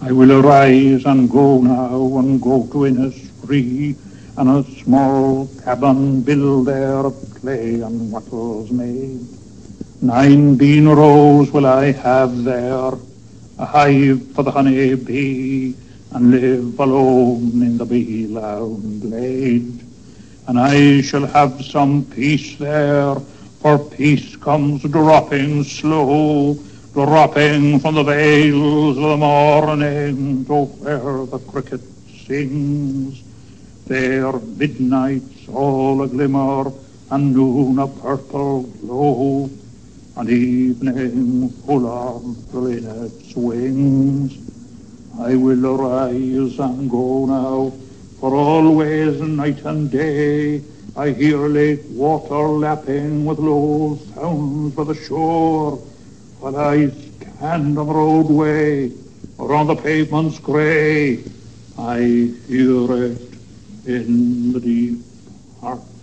I will arise and go now and go to Innisfree, and a small cabin build there of clay and wattles made. 9 bean rows will I have there, a hive for the honey bee, and live alone in the bee-loud glade. And I shall have some peace there, for peace comes dropping slow, dropping from the vales of the morning to where the cricket sings. There midnight's all a glimmer, and noon a purple glow, and evening full of the linnet's wings. I will arise and go now, for always night and day I hear lake water lapping with low sounds by the shore, while I stand on the roadway or on the pavements grey. I hear it in the deep heart